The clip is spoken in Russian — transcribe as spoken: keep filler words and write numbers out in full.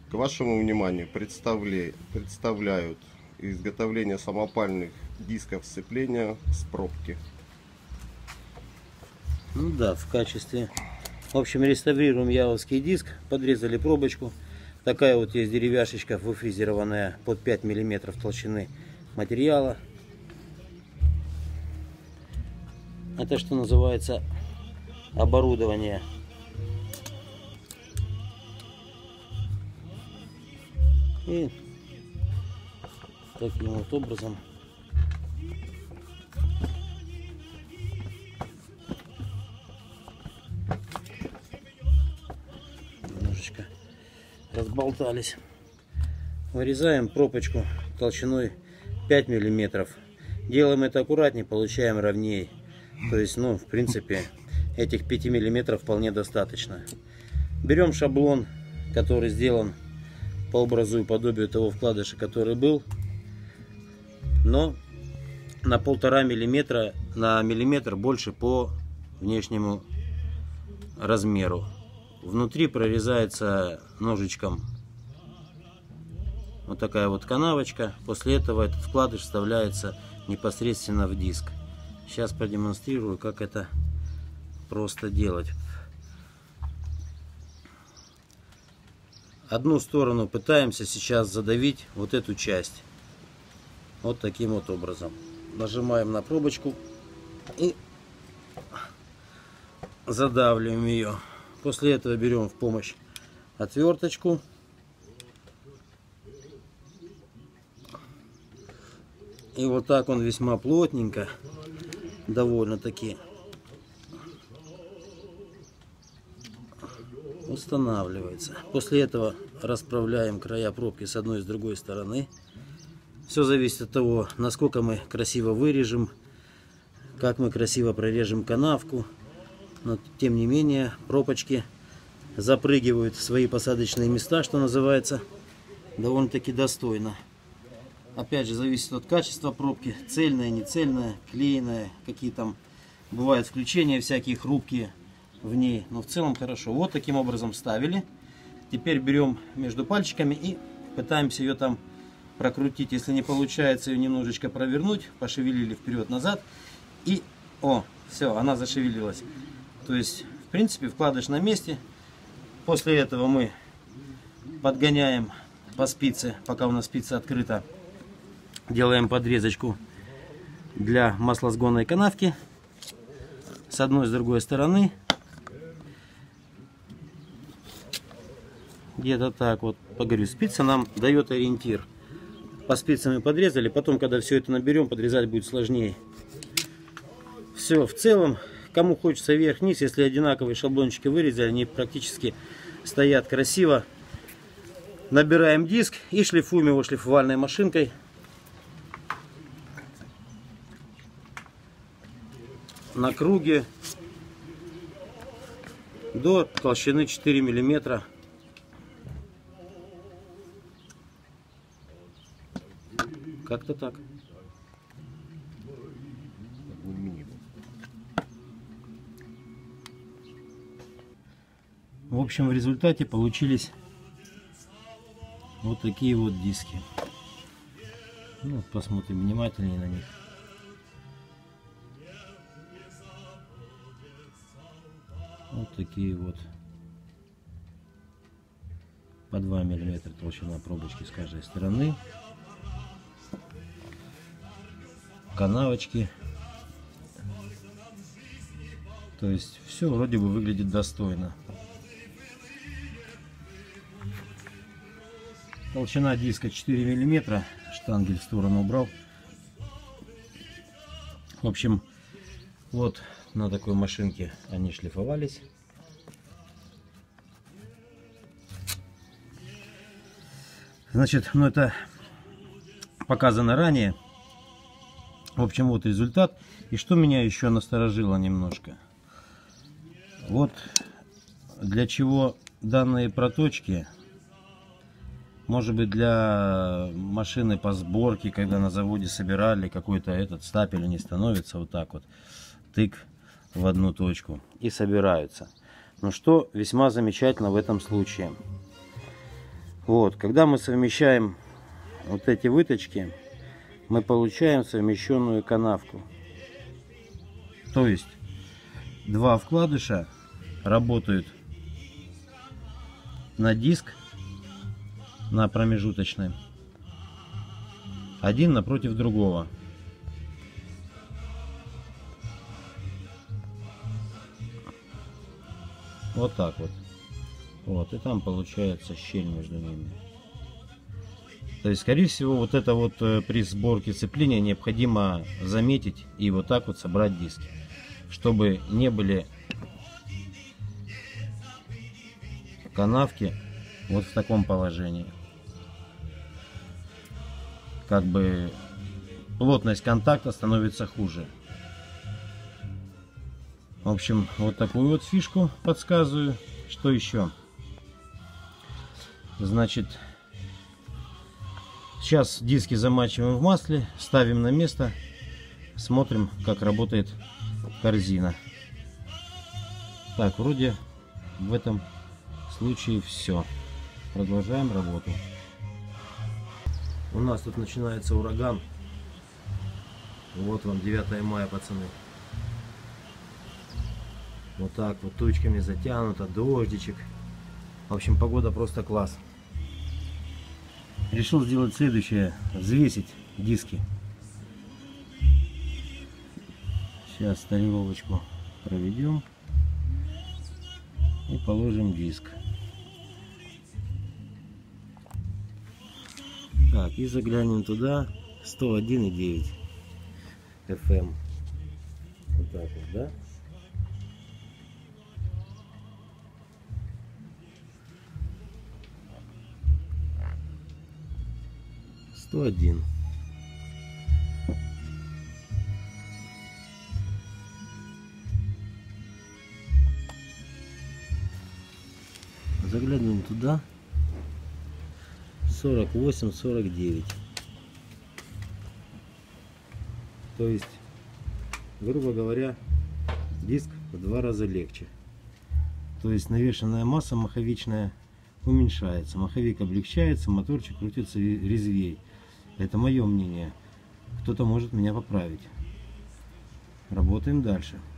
К вашему вниманию представля... представляют изготовление самопальных дисков сцепления с пробки. Ну да, в качестве. В общем, реставрируем явовский диск. Подрезали пробочку. Такая вот есть деревяшечка выфрезерованная под пять миллиметров толщины материала. Это что называется оборудование. И таким вот образом немножечко разболтались. Вырезаем пробочку толщиной пять миллиметров. Делаем это аккуратнее, получаем ровнее. То есть, ну, в принципе, этих пяти миллиметров вполне достаточно. Берем шаблон, который сделан по образу и подобию того вкладыша, который был, но на полтора миллиметра, на миллиметр больше по внешнему размеру. Внутри прорезается ножичком вот такая вот канавочка. После этого этот вкладыш вставляется непосредственно в диск. Сейчас продемонстрирую, как это просто делать. Одну сторону пытаемся сейчас задавить вот эту часть. Вот таким вот образом. Нажимаем на пробочку и задавливаем ее. После этого берем в помощь отверточку. И вот так он весьма плотненько, довольно-таки, устанавливается. После этого расправляем края пробки с одной и с другой стороны. Все зависит от того, насколько мы красиво вырежем, как мы красиво прорежем канавку. Но тем не менее пробочки запрыгивают в свои посадочные места, что называется, довольно-таки достойно. Опять же, зависит от качества пробки, цельная, нецельная, клееная, какие там бывают включения всякие хрупкие в ней. Но в целом хорошо. Вот таким образом вставили. Теперь берем между пальчиками и пытаемся ее там прокрутить. Если не получается ее немножечко провернуть, пошевелили вперед-назад. И, о, все, она зашевелилась. То есть, в принципе, вкладыш на месте. После этого мы подгоняем по спице, пока у нас спица открыта. Делаем подрезочку для маслосгонной канавки с одной и с другой стороны. Где-то так вот, поговорю, спица нам дает ориентир. По спицам мы подрезали, потом, когда все это наберем, подрезать будет сложнее. Все, в целом, кому хочется вверх-вниз, если одинаковые шаблончики вырезали, они практически стоят красиво. Набираем диск и шлифуем его шлифовальной машинкой. На круге до толщины четыре миллиметра. Как-то так. В общем, в результате получились вот такие вот диски. Ну, посмотрим внимательнее на них. Вот такие вот по два миллиметра толщина пробочки с каждой стороны. Канавочки. То есть все вроде бы выглядит достойно. Толщина диска четыре миллиметра. Штангель в сторону убрал. В общем, вот на такой машинке они шлифовались. Значит, ну это показано ранее. В общем, вот результат. И что меня еще насторожило немножко. Вот для чего данные проточки. Может быть, для машины по сборке, когда на заводе собирали, какой-то этот стапель не становится вот так вот. Тык в одну точку и собираются. Но что весьма замечательно в этом случае. Вот, когда мы совмещаем вот эти выточки, мы получаем совмещенную канавку. То есть два вкладыша работают на диск, на промежуточный, один напротив другого. Вот так вот. Вот, и там получается щель между ними. То есть, скорее всего, вот это вот при сборке сцепления необходимо заметить и вот так вот собрать диски, чтобы не были канавки вот в таком положении. Как бы плотность контакта становится хуже. В общем, вот такую вот фишку подсказываю. Что еще? Значит, сейчас диски замачиваем в масле, ставим на место, смотрим, как работает корзина. Так, вроде в этом случае все. Продолжаем работу. У нас тут начинается ураган. Вот вам девятое мая, пацаны. Вот так вот тучками затянуто, дождичек. В общем, погода просто класс. Решил сделать следующее: взвесить диски. Сейчас столировочку проведем и положим диск. Так, и заглянем туда. сто один и девять эф эм. Вот так вот, да? сто один. Заглянем туда. сорок восемь сорок девять. То есть, грубо говоря, диск в два раза легче. То есть навешенная масса маховичная уменьшается, маховик облегчается, моторчик крутится резвей. Это мое мнение. Кто-то может меня поправить. Работаем дальше.